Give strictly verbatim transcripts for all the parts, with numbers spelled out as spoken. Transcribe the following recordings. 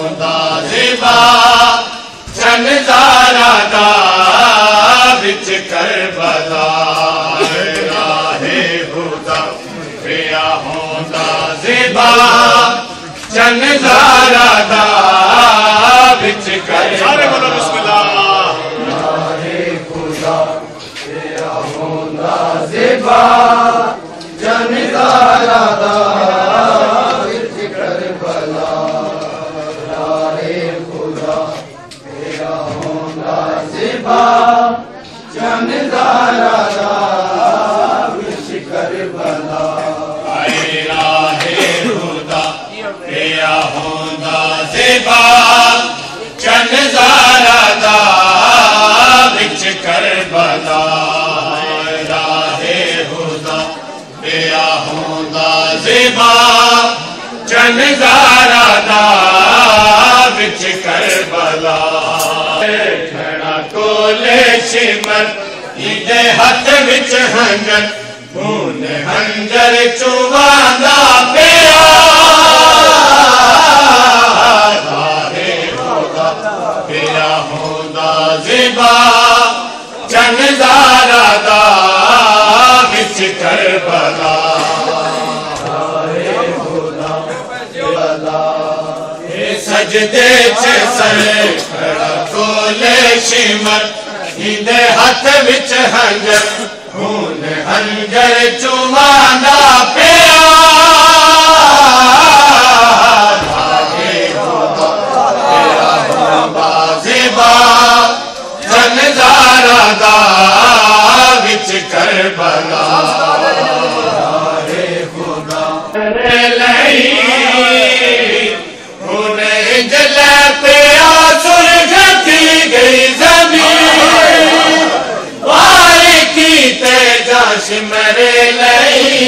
होंदा ज़िबा चनज़ारा दा विच करबला राहे खुदा पिया होंदा ज़िबा चनज़ारा दा विच करबला सारे बोलो बिस्मिल्लाह राहे खुदा पिया होंदा ज़िबा चनज़ारा दा विच करबला राहे खुदा पिया होंदा ज़िबा चनज़ारा दा विच करबला आए राहे खुदा पिया होंदा ज़िबा चनज़ारा दा विच करबला राहे खुदा पिया होंदा ज़िबा चनज़ारा दा विच करबला खड़ा कोले शिमर इदे हाथ विच हंजर खून हंजर चुवांदा पिया राहे खुदा पिया होंदा ज़िबा चनज़ारा दा विच करबला राहे खुदा करबला सजदे च सर खड़ा कोले शिमर इदे हाथ विच हंजर खून हंजर चुवांदा पिया राहे खुदा पिया होंदा ज़िबा चनज़ारा दा विच करबला राहे खुदा रे लई जला पिया सुर्ग थी गई ज़मीन वारे की तेजा सिमरे लई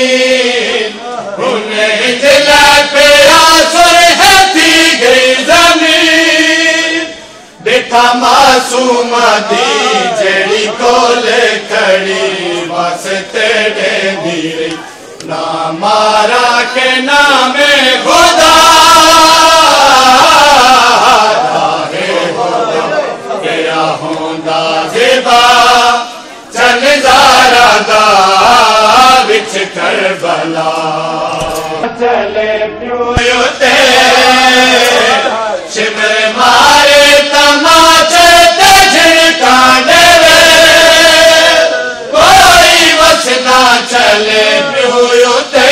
उन्हें जला पिया सुर्ग थी गई ज़मीन देखा मासूम दी जड़ी कोल खड़ी वास्ते धीरे ना मारा के नामे खुदा होंदा ज़िबा चनज़ारा दा विच करबला चले प्यो ते शिमर मारे तमाचे ते झिड़का देवे कोई वस ना चले प्यो ते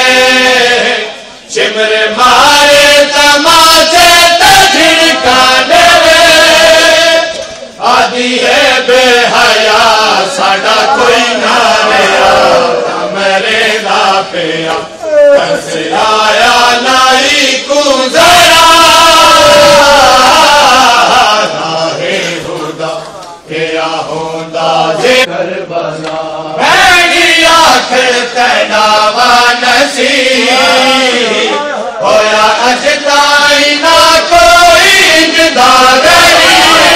शिमर मारे तमाचे ते झिड़का देवे आदि है बेहया साडा कोई ना रहा मेरे दा पिया कसराया नाई को जरा राहे खुदा पिया होंदा ज़िबा करबला मैनी आखिर तड़ावा नसीब होया अज ताई ना कोई इंतज़ारी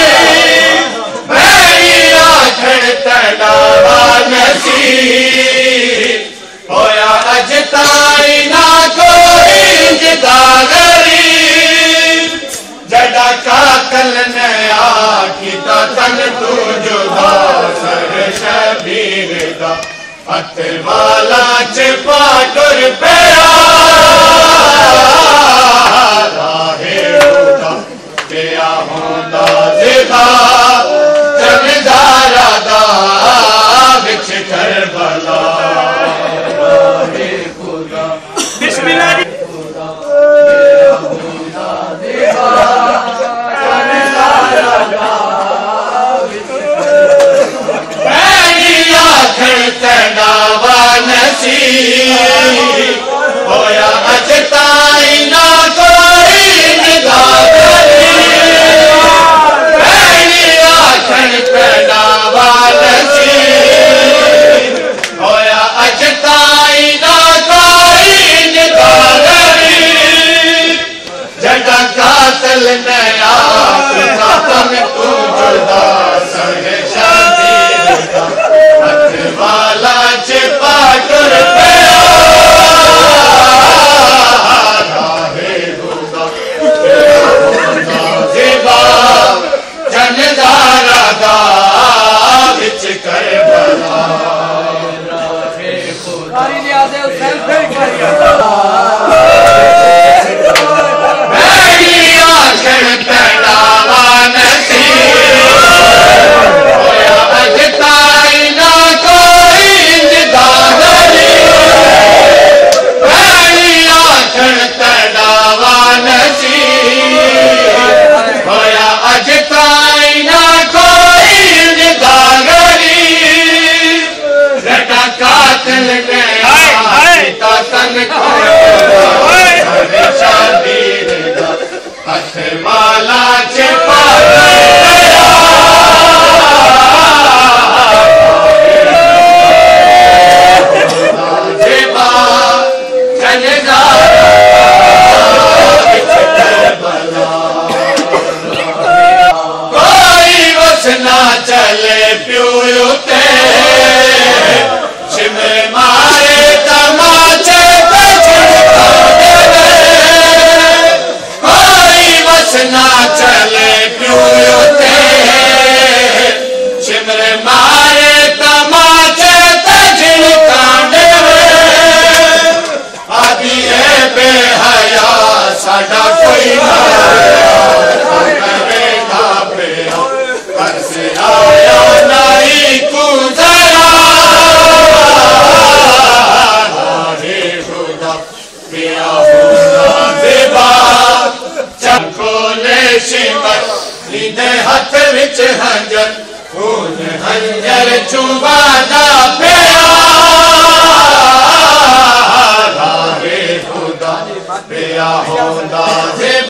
तड़ावा नसीब होया अज ताई ना कोई इंतज़ारी जड़ा काकल नया किता तन तू जुदा सर शबीर दा हथ वाला चिपा टुर पिया राहे खुदा पिया होंदा ज़िबा चनज़ारा दा विच करबला राहे खुदा बिस्मिल्लाह खुदा पिया होंदा ज़िबा चनज़ारा दा विच करबला मैनी आखिर तड़ावा नसीब होया अज ताई ना कोई इंतज़ारी तड़ावा नसीब होया अज ताई ना कोई इंतज़ारी जड़ा कातल नया तन तू जुदा सर शबीर दा हथ वाला चिपा टुर पिया हथ विच हंजर खून हंजर चुबादा पिया राहे खुदा पिया होंदा